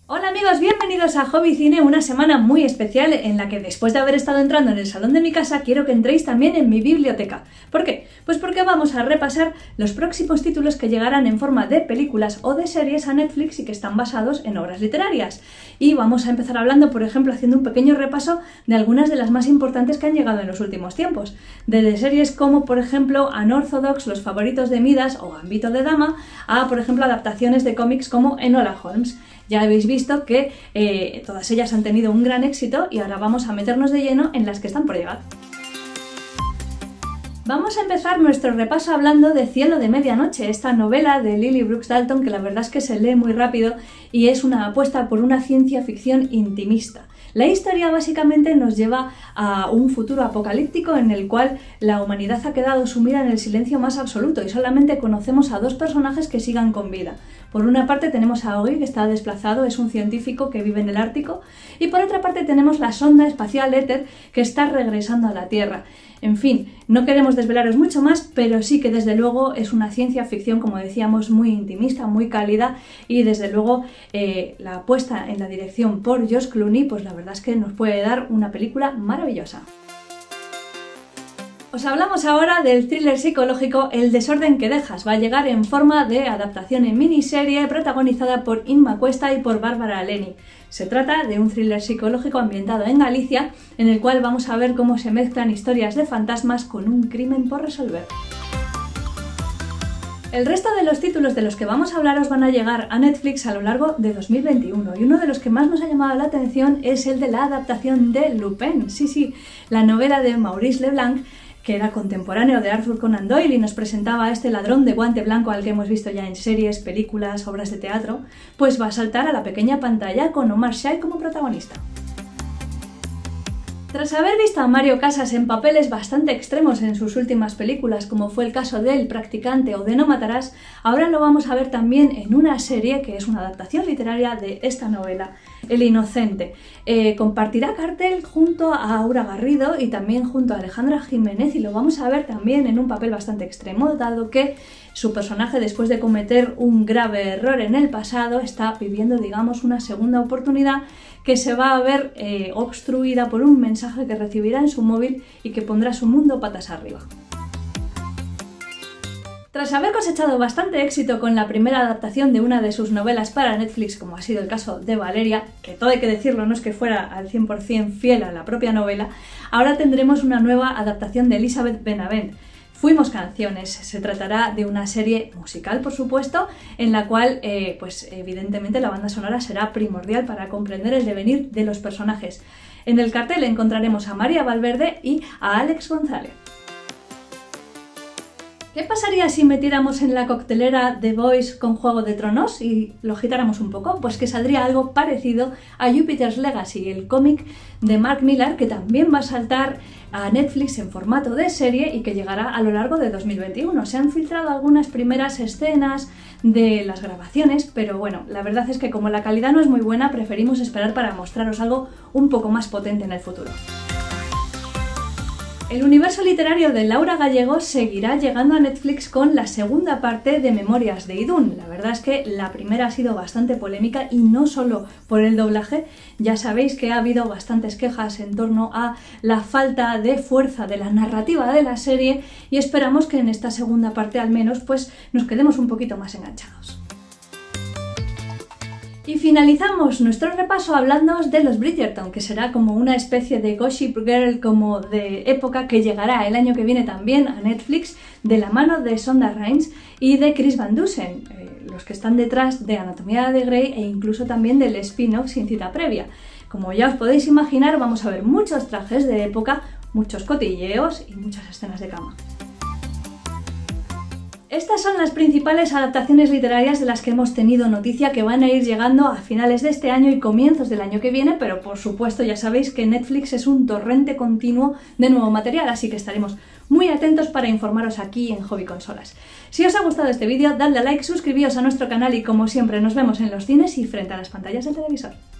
Hola amigos, bienvenidos a Hobby Cine, una semana muy especial en la que después de haber estado entrando en el salón de mi casa quiero que entréis también en mi biblioteca. ¿Por qué? Pues porque vamos a repasar los próximos títulos que llegarán en forma de películas o de series a Netflix y que están basados en obras literarias. Y vamos a empezar hablando, por ejemplo, haciendo un pequeño repaso de algunas de las más importantes que han llegado en los últimos tiempos. Desde series como, por ejemplo, Unorthodox, Los favoritos de Midas o Gambito de Dama, a, por ejemplo, adaptaciones de cómics como Enola Holmes. Ya habéis visto que todas ellas han tenido un gran éxito y ahora vamos a meternos de lleno en las que están por llegar. Vamos a empezar nuestro repaso hablando de Cielo de Medianoche, esta novela de Lily Brooks Dalton que la verdad es que se lee muy rápido y es una apuesta por una ciencia ficción intimista. La historia básicamente nos lleva a un futuro apocalíptico en el cual la humanidad ha quedado sumida en el silencio más absoluto y solamente conocemos a dos personajes que sigan con vida. Por una parte tenemos a Ogi, que está desplazado, es un científico que vive en el Ártico, y por otra parte tenemos la sonda espacial Éter que está regresando a la Tierra. En fin, no queremos desvelaros mucho más, pero sí que desde luego es una ciencia ficción, como decíamos, muy intimista, muy cálida y desde luego la apuesta en la dirección por George Clooney, pues la verdad es que nos puede dar una película maravillosa. Os hablamos ahora del thriller psicológico El desorden que dejas. Va a llegar en forma de adaptación en miniserie protagonizada por Inma Cuesta y por Bárbara Leni. Se trata de un thriller psicológico ambientado en Galicia, en el cual vamos a ver cómo se mezclan historias de fantasmas con un crimen por resolver. El resto de los títulos de los que vamos a hablaros van a llegar a Netflix a lo largo de 2021 y uno de los que más nos ha llamado la atención es el de la adaptación de Lupin. Sí, la novela de Maurice Leblanc, que era contemporáneo de Arthur Conan Doyle y nos presentaba a este ladrón de guante blanco al que hemos visto ya en series, películas, obras de teatro, pues va a saltar a la pequeña pantalla con Omar Sy como protagonista. Tras haber visto a Mario Casas en papeles bastante extremos en sus últimas películas, como fue el caso de El practicante o de No matarás, ahora lo vamos a ver también en una serie que es una adaptación literaria de esta novela, El inocente. Compartirá cartel junto a Aura Garrido y también junto a Alejandra Jiménez y lo vamos a ver también en un papel bastante extremo, dado que su personaje, después de cometer un grave error en el pasado, está viviendo, digamos, una segunda oportunidad que se va a ver obstruida por un mensaje que recibirá en su móvil y que pondrá su mundo patas arriba. Tras haber cosechado bastante éxito con la primera adaptación de una de sus novelas para Netflix, como ha sido el caso de Valeria, que todo hay que decirlo, no es que fuera al 100% fiel a la propia novela, ahora tendremos una nueva adaptación de Elizabeth Benavent. Fuimos canciones, se tratará de una serie musical, por supuesto, en la cual, pues evidentemente la banda sonora será primordial para comprender el devenir de los personajes. En el cartel encontraremos a María Valverde y a Alex González. ¿Qué pasaría si metiéramos en la coctelera The Voice con Juego de Tronos y lo agitáramos un poco? Pues que saldría algo parecido a Jupiter's Legacy, el cómic de Mark Millar que también va a saltar a Netflix en formato de serie y que llegará a lo largo de 2021. Se han filtrado algunas primeras escenas de las grabaciones, pero bueno, la verdad es que como la calidad no es muy buena, preferimos esperar para mostraros algo un poco más potente en el futuro. El universo literario de Laura Gallego seguirá llegando a Netflix con la segunda parte de Memorias de Idún. La verdad es que la primera ha sido bastante polémica y no solo por el doblaje. Ya sabéis que ha habido bastantes quejas en torno a la falta de fuerza de la narrativa de la serie y esperamos que en esta segunda parte al menos pues nos quedemos un poquito más enganchados. Y finalizamos nuestro repaso hablándoos de los Bridgerton, que será como una especie de Gossip Girl como de época que llegará el año que viene también a Netflix de la mano de Shonda Rhimes y de Chris Van Dusen, los que están detrás de Anatomía de Grey e incluso también del spin-off Sin cita previa. Como ya os podéis imaginar, vamos a ver muchos trajes de época, muchos cotilleos y muchas escenas de cama. Estas son las principales adaptaciones literarias de las que hemos tenido noticia que van a ir llegando a finales de este año y comienzos del año que viene, pero por supuesto ya sabéis que Netflix es un torrente continuo de nuevo material, así que estaremos muy atentos para informaros aquí en Hobby Consolas. Si os ha gustado este vídeo, dadle a like, suscribíos a nuestro canal y como siempre nos vemos en los cines y frente a las pantallas del televisor.